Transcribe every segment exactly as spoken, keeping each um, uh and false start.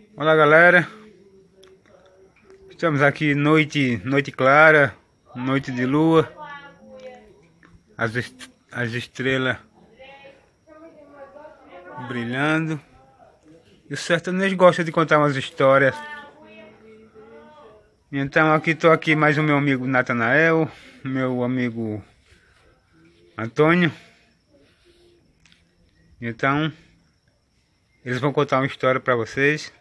Olá galera, estamos aqui noite, noite clara, noite de lua, as, est as estrelas brilhando. E o sertanejo gosta de contar umas histórias. Então aqui estou aqui mais o meu amigo Natanael, meu amigo Antônio. Então eles vão contar uma história para vocês.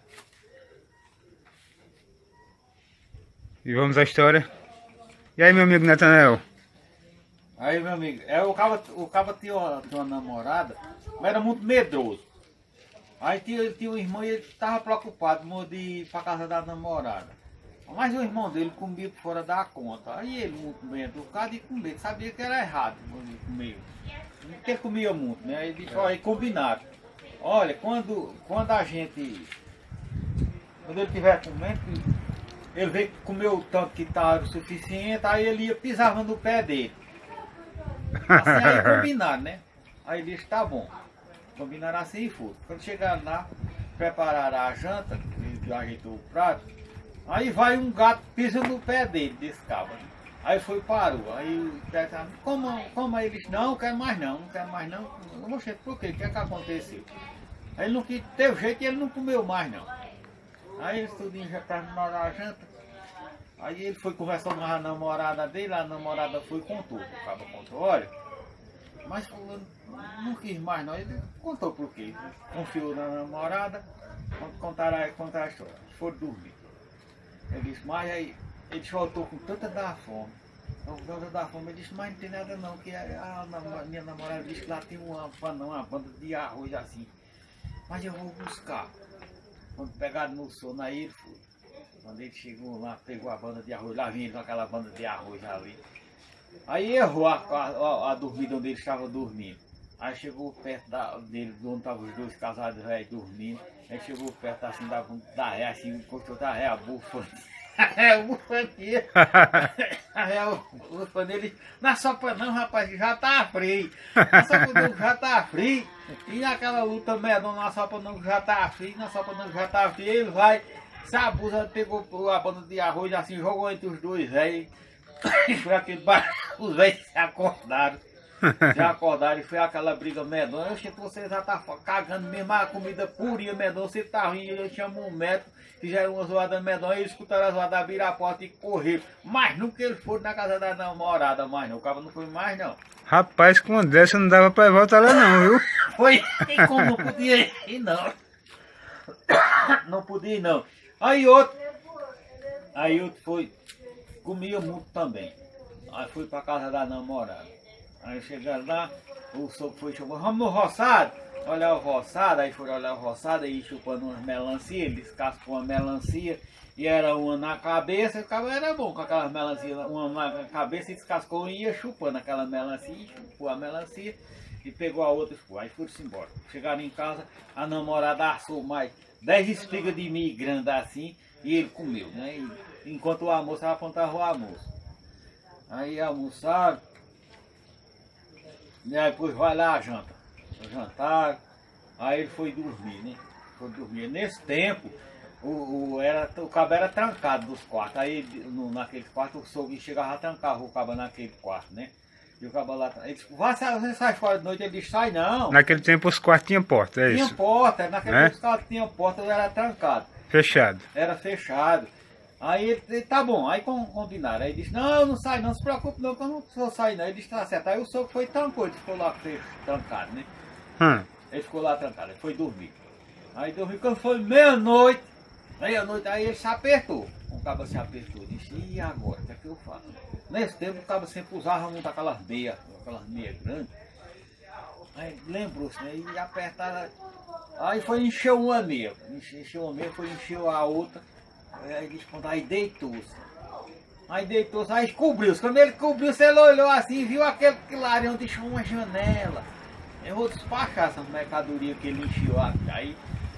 E vamos à história. E aí, meu amigo Natanael? Aí, meu amigo, é, o caba, o caba tinha, uma, tinha uma namorada, mas era muito medroso. Aí tinha, tinha um irmão e ele estava preocupado de ir para casa da namorada. Mas o irmão dele comia por fora da conta. Aí ele, muito medroso, por causa de comer, sabia que era errado comer. Porque ele comia muito, né? Aí ele disse, olha, combinaram. Olha, quando, quando a gente, quando ele estiver comendo, ele veio comer o tanto que estava o suficiente, aí ele ia pisava no pé dele. Assim aí combinaram, né? Aí ele disse, tá bom. Combinaram assim e foi. Quando chegaram lá, prepararam a janta, ele ajeitou o prato, aí vai um gato pisa no pé dele, desse cabo. Aí foi parou. Aí o cara como, como aí ele disse, não, não quero mais não, não quero mais não. Não sei por quê, o que é que aconteceu? Aí ele não quis, teve jeito e ele não comeu mais não. Aí eles tudinho já terminaram a janta. Aí ele foi conversando com a namorada dele, a namorada foi e contou. O cara contou, olha, mas fulano não quis mais não. Ele contou por quê. Confiou na namorada, contaram, contaram a história. Foram dormir. Ele disse, mas aí ele voltou com tanta da fome. Com tanta da fome, ele disse, mas não tem nada não, que a, a minha namorada disse que lá tem uma, uma banda de arroz assim. Mas eu vou buscar. Quando pegaram no sono, aí ele foi. Quando ele chegou lá, pegou a banda de arroz, lá vinha ele com aquela banda de arroz ali. Aí errou a, a, a dormida onde ele estava dormindo. Aí chegou perto da, dele, onde estavam os dois casados velhos dormindo. Aí chegou perto assim da, da ré, assim, encostou da ré, a bufa. É, a bufa aqui. A bufa dele, não é só pra não, rapaz, já tá frio. Não é só pra não, já tá frio. E naquela luta medonha, não é só pra não, já tá frio, não é só pra não, já tá frio. Ele vai, se a bufa pegou a banda de arroz, assim, jogou entre os dois velhos. Foi aquele barulho, os velhos se acordaram. Já acordaram e foi aquela briga medonha. Eu achei que você já tá cagando mesmo a comida purinha medonha. Você tá ruim, eu chamo um médico, fizeram uma zoada medonha, eles escutaram a zoada, abriram a porta e correram. Mas nunca eles foram na casa da namorada mais não. O cara não foi mais não. Rapaz, com uma dessa não dava pra voltar lá não, viu? Foi, e como não podia ir não. Não podia ir não. Aí outro, aí outro foi, comia muito também. Aí foi pra casa da namorada. Aí chegaram lá, o sogro foi chamando, vamos no roçado, olhar o roçado, aí foram olhar o roçado, aí chupando umas melancia, ele descascou uma melancia, e era uma na cabeça, o cara era bom com aquelas melancia, uma na cabeça e descascou e ia chupando aquela melancia, e chupou a melancia, e pegou a outra, aí foram-se embora. Chegaram em casa, a namorada assou mais dez espigas de milho grande assim, e ele comeu, né, e, enquanto o almoço, ela apontava o almoço. Aí almoçaram, e aí depois vai lá a janta, jantar, aí ele foi dormir, né? Foi dormir. Nesse tempo, o, o, era, o cabo era trancado dos quartos, aí no, naquele quarto o sogro chegava a trancar o cabo naquele quarto, né? E o cabo lá, ele disse, vai, você sai fora de noite, ele disse, sai não. Naquele tempo os quartos tinham porta, é tinha isso? Tinha porta, naquele é? tempo os quartos tinham porta, era trancado. Fechado. Era fechado. Aí ele, ele, tá bom, aí combinaram. Aí disse, não, eu não saio não, se preocupe não, que eu não vou sair não. Ele disse, tá certo. Aí o sogro foi trancou, ele ficou lá trancado, né? Hum. Ele ficou lá trancado, ele foi dormir. Aí dormiu, quando foi meia-noite, meia-noite, aí ele se apertou. O cabo se apertou, disse, e agora, o que é que eu faço? Nesse tempo o cabo sempre usava muito aquelas meias, aquelas meias grandes. Aí lembrou-se, né? E apertaram. Aí foi encher uma meia, encheu uma meia, foi encher a outra. Aí disse, aí deitou-se. Aí deitou-se, aí cobriu-se. Quando ele cobriu-se, ele olhou assim, viu aquele clarão, deixou uma janela. Eu vou despachar essa mercadoria que ele encheu aqui. Aí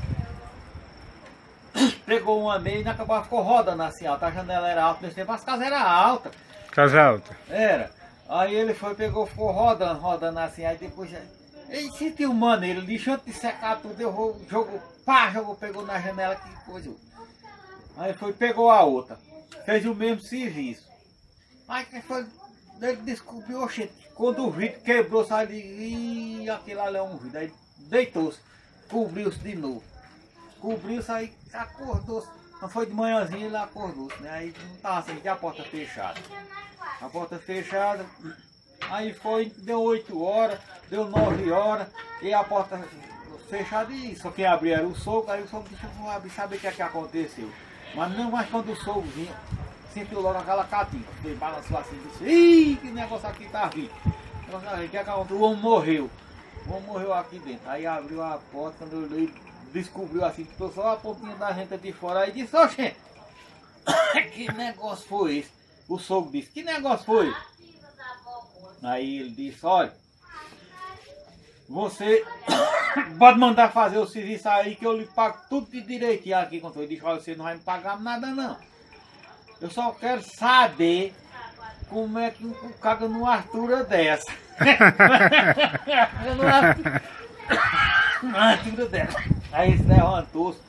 pegou uma meia e acabou, ficou rodando assim alta. A janela era alta nesse tempo, as casas eram altas. Casa alta. Era. Aí ele foi, pegou, ficou rodando, rodando assim. Aí depois Ele sentiu maneiro, deixou de secar tudo, eu vou, jogou, pá, jogou, pegou na janela, que coisa. Aí foi, pegou a outra, fez o mesmo serviço. Aí que foi, ele descobriu, oxente, quando o vidro quebrou, saiu de, ih, aquilo ali é um vidro, aí deitou-se, cobriu-se de novo. Cobriu-se, aí acordou-se. Não foi de manhãzinha, ele acordou-se, né? Aí não estava assim, a porta fechada. A porta fechada, aí foi, deu oito horas, deu nove horas, e a porta fechada, e só quem abria era o sogro, aí o sogro disse, não abrir, sabe o que é que aconteceu. Mas não, mas quando o sogro vinha, sentiu logo aquela catinha, ele balançou assim, disse, ih, que negócio aqui tá vindo. O que é que aconteceu? O homem morreu. O homem morreu aqui dentro. Aí abriu a porta, quando eu olhei, descobriu assim, que só a pontinha da gente de fora, aí disse, oxe, que negócio foi esse? O sogro disse, que negócio foi? Aí ele disse, olha, você pode mandar fazer o serviço aí que eu lhe pago tudo de direitinho aqui. Ele disse, olha, você não vai me pagar nada não. Eu só quero saber como é que o caga numa altura dessa. Numa altura dessa. Aí ele se levantou-se.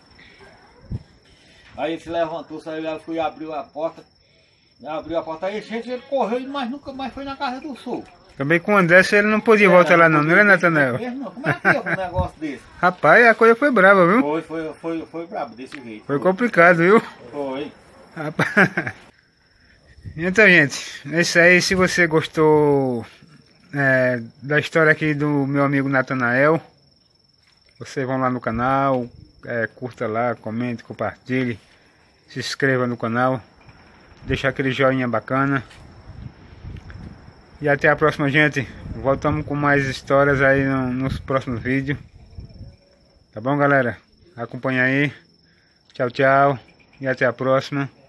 Aí ele se levantou-se, aí ele foi abriu a porta. Abriu a porta, aí a gente ele correu, mas nunca mais foi na casa do sogro. Também com o André ele não podia é, voltar lá não, não era, Natanael? Como é que é um negócio desse? Rapaz, a coisa foi brava, viu? Foi, foi, foi, foi brava desse jeito. Foi, foi complicado, viu? Foi. Rapaz. Então, gente, é isso aí. Se você gostou é, da história aqui do meu amigo Natanael, vocês vão lá no canal, é, curta lá, comente, compartilhe, se inscreva no canal, deixa aquele joinha bacana. E até a próxima, gente. Voltamos com mais histórias aí no, nos próximos vídeos. Tá bom, galera? Acompanha aí. Tchau, tchau. E até a próxima.